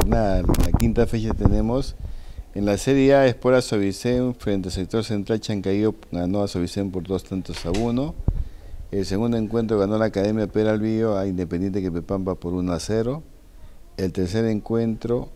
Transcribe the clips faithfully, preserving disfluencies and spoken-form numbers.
nada, la quinta fecha tenemos. En la Serie A, Sport Azovícem frente al sector central Chancayo ganó a Azovícem por dos tantos a uno. El segundo encuentro ganó la Academia Peralvillo a Independiente Quepepampa por uno a cero. El tercer encuentro,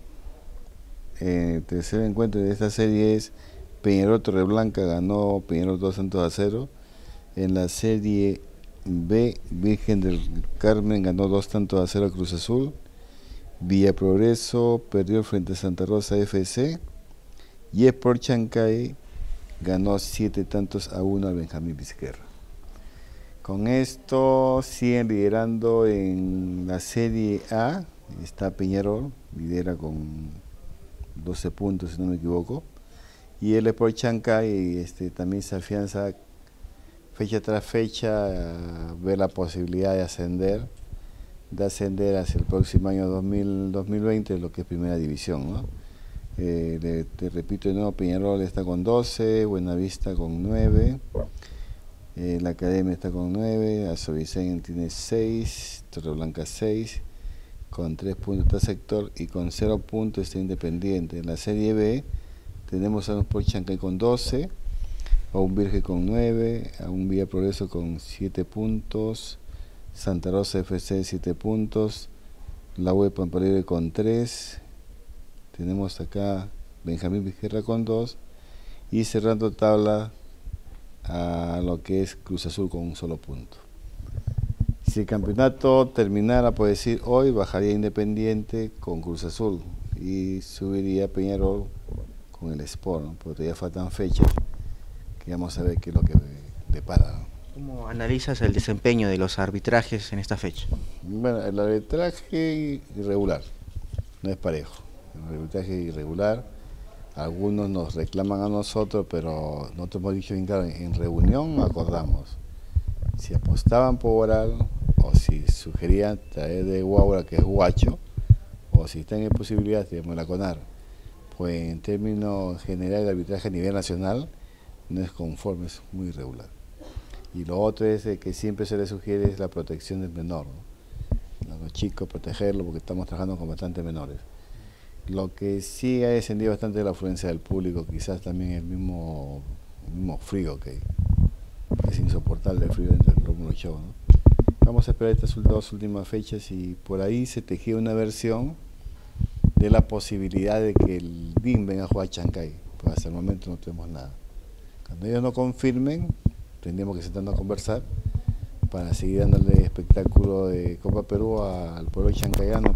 eh, el tercer encuentro de esta serie es Peñarol Torreblanca ganó Peñarol dos tantos a cero. En la Serie B, Virgen del Carmen ganó dos tantos a cero a Cruz Azul. Villa Progreso perdió frente a Santa Rosa F C. Y Sport Chancay ganó siete tantos a uno al Benjamín Vizquerra. Con esto siguen liderando en la Serie A. Está Peñarol, lidera con doce puntos si no me equivoco. Y el Sport Chancay este, también se afianza fecha tras fecha, ve la posibilidad de ascender, de ascender hacia el próximo año dos mil, dos mil veinte, lo que es Primera División, ¿no? Eh, le, te repito de nuevo, Peñarol está con doce, Buenavista con nueve, eh, la Academia está con nueve, Azovícem tiene seis, Torreblanca seis, con tres puntos está Sector y con cero puntos está Independiente. En la Serie B tenemos a un Sport Chancay con doce, a un Virgen con nueve, a un Villa Progreso con siete puntos, Santa Rosa F C siete puntos, la U de Pampa Libre con tres, tenemos acá Benjamín Vizquerra con dos y cerrando tabla a lo que es Cruz Azul con un solo punto. Si el campeonato terminara, por decir hoy, bajaría Independiente con Cruz Azul y subiría Peñarol con el Sport, ¿no? Porque todavía faltan fechas que vamos a ver qué es lo que depara, ¿no? ¿Cómo analizas el desempeño de los arbitrajes en esta fecha? Bueno, el arbitraje irregular, no es parejo. El arbitraje irregular, algunos nos reclaman a nosotros, pero nosotros hemos dicho bien claro, en reunión acordamos, si apostaban por oral o si sugerían traer de Guaura, que es guacho, o si están en posibilidad de molaconar, pues en términos generales el arbitraje a nivel nacional no es conforme, es muy irregular. Y lo otro es que siempre se le sugiere es la protección del menor, ¿no? A los chicos protegerlo porque estamos trabajando con bastantes menores. Lo que sí ha descendido bastante es la afluencia del público, quizás también el mismo, el mismo frío que es insoportable el frío dentro del Rómulo Show, ¿no? Vamos a esperar estas dos últimas fechas y por ahí se tejía una versión de la posibilidad de que el D I N venga a jugar a Chancay, pues hasta el momento no tenemos nada. Cuando ellos no confirmen, tendríamos que sentarnos a conversar para seguir dándole espectáculo de Copa Perú al pueblo chancayano,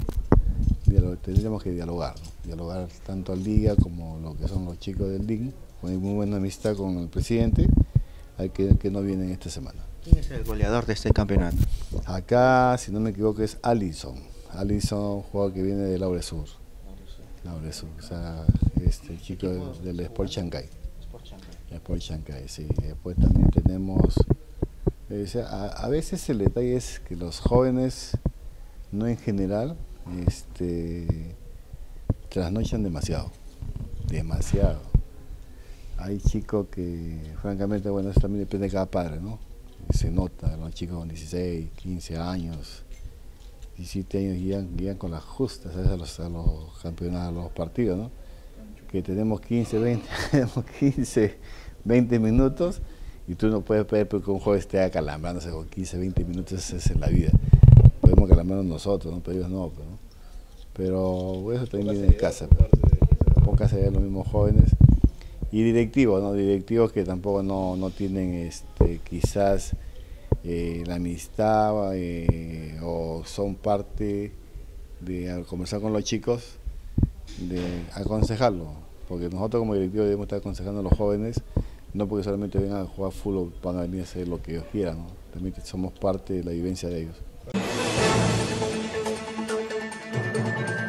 pero tendríamos que dialogar, ¿no? Dialogar tanto al Liga como lo que son los chicos del D I N, con muy buena amistad con el presidente, al que, que no vienen esta semana. ¿Quién es el goleador de este campeonato? Acá, si no me equivoco, es Alison. Alison, jugador que viene de Laure Sur. Laure Sur, o sea, este chico del, del Sport Chancay. Sport Chancay, sí. Después también tenemos, eh, o sea, a, a veces el detalle es que los jóvenes, no en general, este, trasnochan demasiado, demasiado. Hay chicos que, francamente, bueno, eso también depende de cada padre, ¿no? Se nota, los chicos con dieciséis, quince años, diecisiete años guían, guían con las justas, ¿sabes? A los, a los campeonatos, a los partidos, ¿no? Que tenemos quince, veinte, tenemos quince, veinte minutos y tú no puedes pedir porque un joven esté acalambrándose con quince, veinte minutos, eso es en la vida. Podemos acalambrarnos nosotros, ¿no? Pero ellos no, pero, ¿no? Pero eso también viene de casa, pero pocas se ven los mismos jóvenes. Y directivos, ¿no? Directivos que tampoco no, no tienen este, quizás eh, la amistad eh, o son parte de, al conversar con los chicos, de aconsejarlo, porque nosotros como directivos debemos estar aconsejando a los jóvenes, no porque solamente vengan a jugar fútbol, van a venir a hacer lo que ellos quieran, ¿no? También somos parte de la vivencia de ellos.